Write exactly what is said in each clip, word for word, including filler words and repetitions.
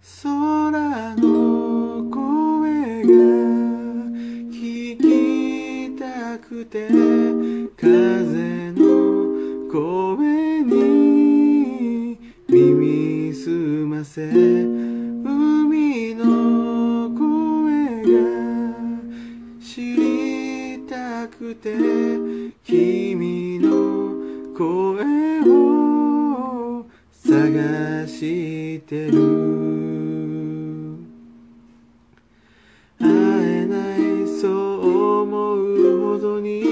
空の声が聞きたくて、風の声に耳すませ、海の声が知りたくて、君の声を探してる。会えないそう思うほどに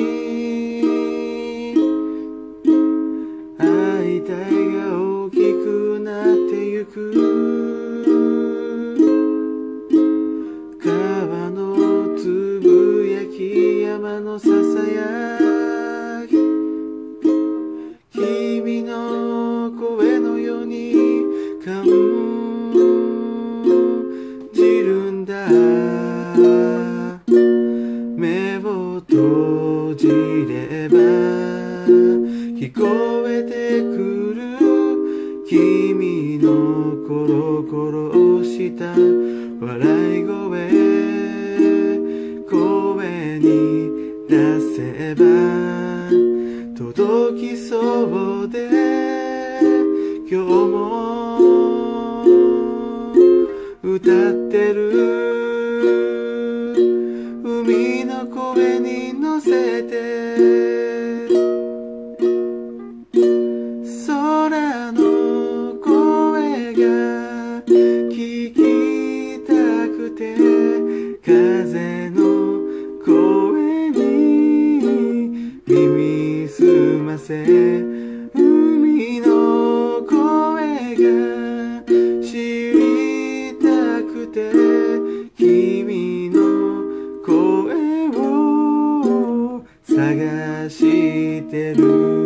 会いたいが大きくなってゆく。川のつぶやき、山のささやき、君の声のように感じるんだ。目を閉じれば聞こえてくる君のコロコロした笑い声、声に出せば届きそうで、今日も歌ってる。海の声に乗せて、空の声が聞きたくて、風の声に耳すませ、海の声が知りたくて、君の声を探してる。